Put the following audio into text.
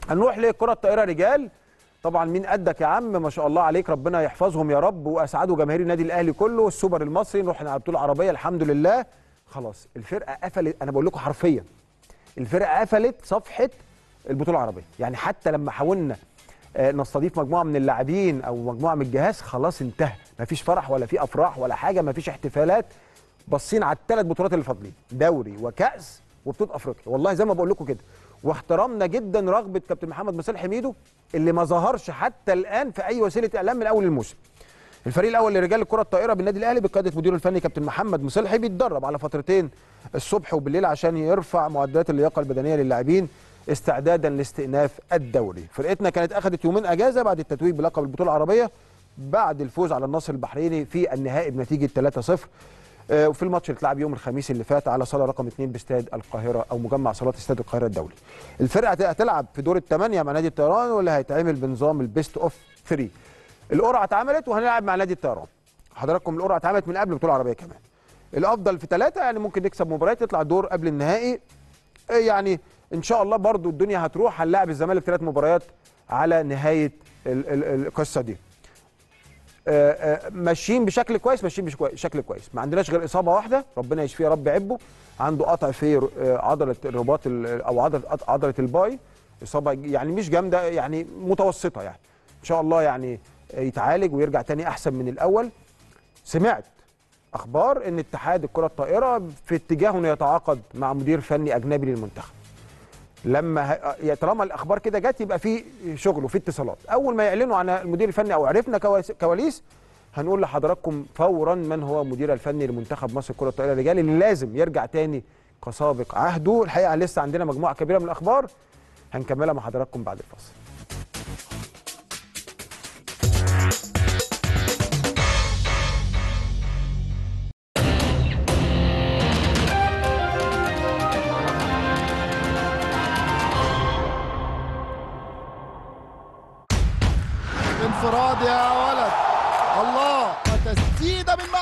هنروح لكرة الطائرة رجال. طبعا مين قدك يا عم، ما شاء الله عليك، ربنا يحفظهم يا رب واسعدوا جماهير النادي الاهلي كله. السوبر المصري، نروح على البطوله العربيه الحمد لله. خلاص الفرقه قفلت، انا بقول لكم حرفيا الفرقه قفلت صفحه البطوله العربيه. يعني حتى لما حاولنا نستضيف مجموعه من اللاعبين او مجموعه من الجهاز، خلاص انتهى، مفيش فرح ولا في افراح ولا حاجه، مفيش احتفالات. باصين على الثلاث بطولات اللي فاضلين، دوري وكاس وبطوله افريقيا. والله زي ما بقول لكم كده، واحترمنا جدا رغبه كابتن محمد مصالح حميدو اللي ما ظهرش حتى الان في اي وسيله اعلام من اول الموسم. الفريق الاول لرجال الكره الطائره بالنادي الاهلي بقياده مديره الفني كابتن محمد مصالحي بيتدرب على فترتين الصبح وبالليل عشان يرفع معدلات اللياقه البدنيه للاعبين استعدادا لاستئناف الدوري. فرقتنا كانت اخذت يومين اجازه بعد التتويج بلقب البطوله العربيه بعد الفوز على النصر البحريني في النهائي بنتيجه 3-0. وفي الماتش اللي اتلعب يوم الخميس اللي فات على صاله رقم 2 باستاد القاهره او مجمع صالات استاد القاهره الدولي. الفرقه هتلعب في دور الثمانيه مع نادي الطيران واللي هيتعمل بنظام البيست اوف 3. القرعه اتعملت وهنلعب مع نادي الطيران. حضراتكم القرعه اتعملت من قبل البطوله العربيه كمان. الافضل في 3، يعني ممكن نكسب مباريات يطلع دور قبل النهائي. يعني ان شاء الله برضو الدنيا هتروح، هنلاعب الزمالك 3 مباريات على نهايه القصه دي. ماشيين بشكل كويس، ماشيين بشكل كويس، ما عندناش غير اصابه واحده ربنا يشفيه يا رب عبه، عنده قطع في عضله الرباط او عضله الباي، اصابه يعني مش جامده، يعني متوسطه، يعني ان شاء الله يعني يتعالج ويرجع تاني احسن من الاول. سمعت اخبار ان اتحاد الكره الطائره في اتجاه انه يتعاقد مع مدير فني اجنبي للمنتخب. لما طالما الاخبار كده جت يبقى في شغل وفي اتصالات. اول ما يعلنوا عن المدير الفني او عرفنا كواليس هنقول لحضراتكم فورا من هو المدير الفني لمنتخب مصر كرة الطائرة الرجال اللي لازم يرجع تاني كسابق عهده. الحقيقه لسه عندنا مجموعه كبيره من الاخبار هنكملها مع حضراتكم بعد الفاصل. انفراد يا ولد، الله، وتسديده من